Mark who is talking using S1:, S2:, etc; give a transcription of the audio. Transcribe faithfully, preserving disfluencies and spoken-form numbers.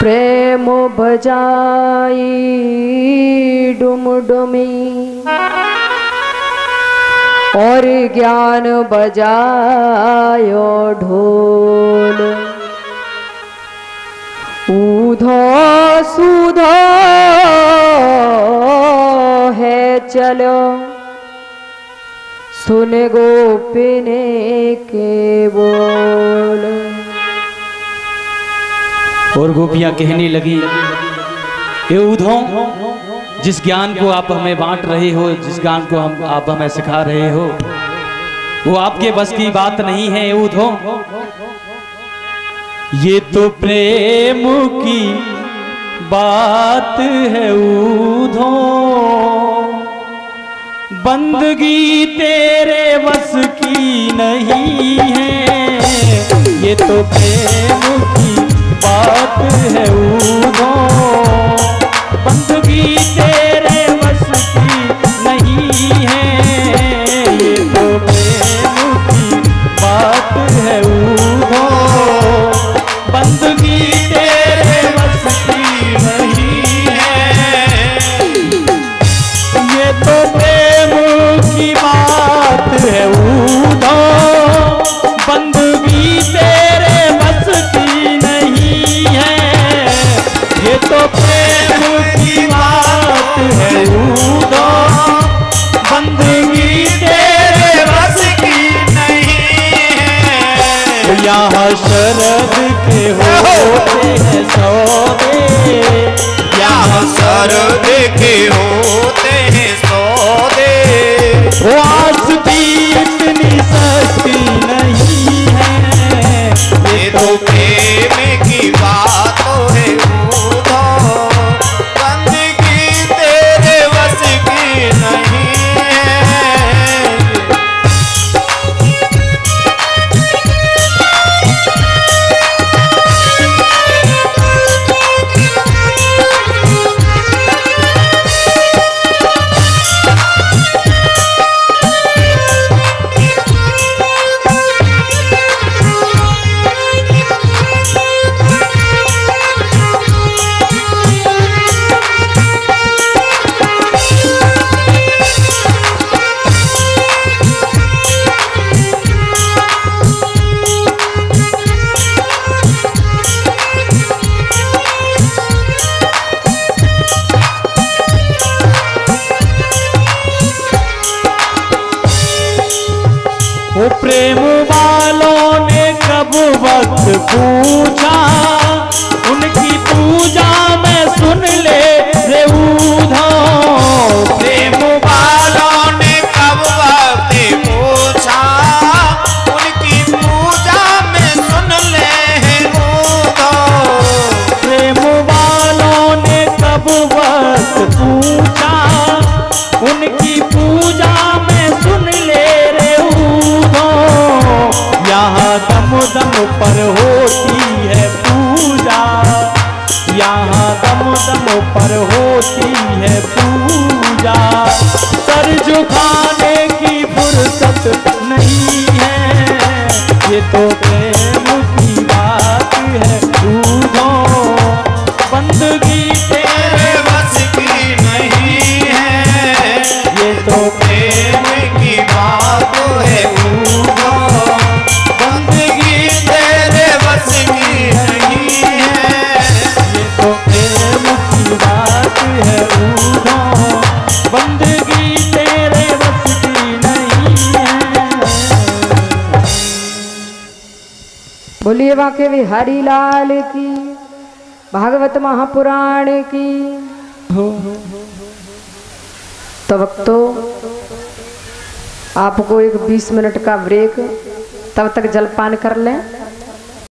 S1: प्रेम बजाई डुमडुमी और ज्ञान बजायो ढोल। ऊधो सूधो है चलो सुन गोपिने के बोल।
S2: और गोपियां कहने लगी, ये ऊधो, जिस ज्ञान को आप हमें बांट रहे हो, जिस ज्ञान को हम आप हमें सिखा रहे हो, वो आपके बस की बात नहीं है। ऊधो, ये तो प्रेम की बात है। ऊधो, बंदगी तेरे बस की नहीं है। ये तो प्रेम की बात है। ऊधो, बंदगी तेरे बस की नहीं है। ये तो प्रेम की बात है। ऊधो, बंदगी तेरे बस की नहीं है। ये तो प्रेम की बात है। ऊधो, बंदगी तेरे बस की नहीं है। ये तो प्रेम की बात है। ऊधो, बंदगी तेरे बस की नहीं है। यहाँ शरद के होते हैं सौदे,
S3: यहाँ शरद के होते हैं सौदे।
S2: आस भी इतनी सस्ती नहीं है।
S3: ये तो प्रेम की बात है। ऊधो, बंदगी तेरे बस की नहीं है।
S2: वो प्रेम वालों ने कब वक्त पूछा, उनकी पूजा में सुन ले रे ऊधो।
S3: प्रेम वालों ने कब वक्त पूछा, उनकी पूजा में सुन ले ऊधो।
S2: प्रेम वालों ने कब वक्त पूछा, उनकी पूजा में सुन ले रे ऊधो। यहाँ दम दम पर होती है पूजा, यहाँ दम दम पर होती है पूजा। सर झुकाने की फुर्सत नहीं है। ये तो प्रेम की बात है। ऊधो, बंदगी तेरे
S3: बस की नहीं है।
S2: ये तो
S3: प्रेम की बात है। ऊधो, बंदगी तेरे बस की नहीं है।
S2: ये तो प्रेम की बात है। ऊधो, बंदगी तेरे बस की नहीं है।
S1: बोलिए बाके बिहारी लाल की, भागवत महापुराण की। तो भक्तों, आपको एक बीस मिनट का ब्रेक, तब तक जलपान कर लें।